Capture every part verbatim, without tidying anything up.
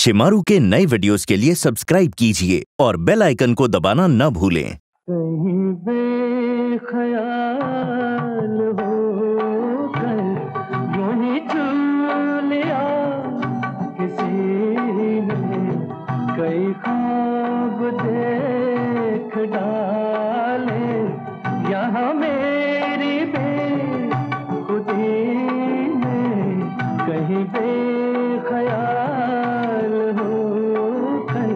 शिमारू के नए वीडियोस के लिए सब्सक्राइब कीजिए और बेल आइकन को दबाना न भूलें। कहीं बेख्याल होकर यूं ही झूल लिया किसी ने, कई ख्वाब देख डाले यहाँ मेरी बेखुदी ने, कहीं बेख्याल होकर।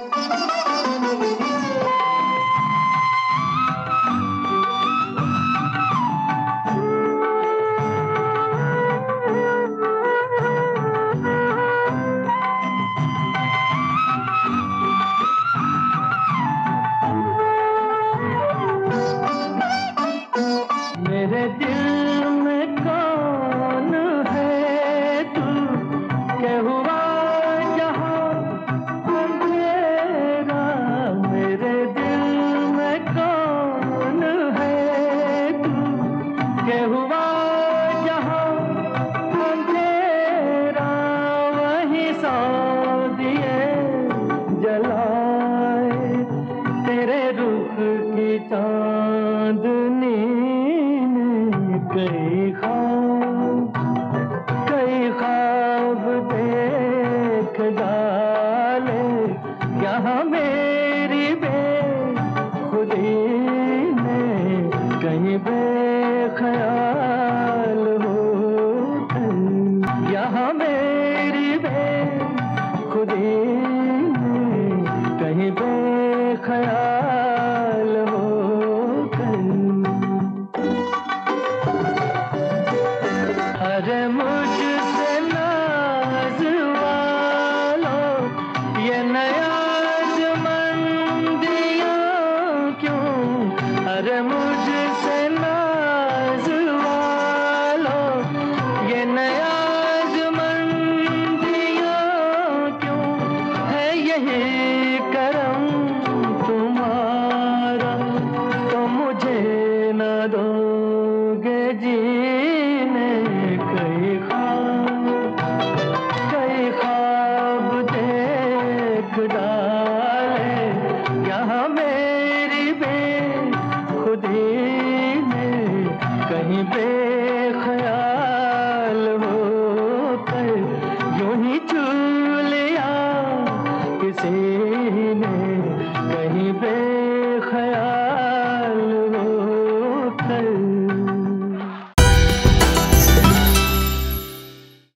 मेरे दिल में कौन है तू, क्या हुआ यहाँ अंधेरा। मेरे दिल में कौन है तू, क्या हुआ यहाँ अंधेरा। वही सौ दिए जलाए तेरे रुख की चांदनी, कई ख्वाब कई ख्वाब देख डाले यहाँ मेरी बेखुदी ने, कहीं बेख्याल होकर। यहाँ मेरी बेखुदी ने, कहीं बेख्याल होकर। अरे मुझसे नाज वालो ये नया मंदियाँ क्यों। अरे मुझसे नाज वालो ये नया मंदियाँ क्यों है, यही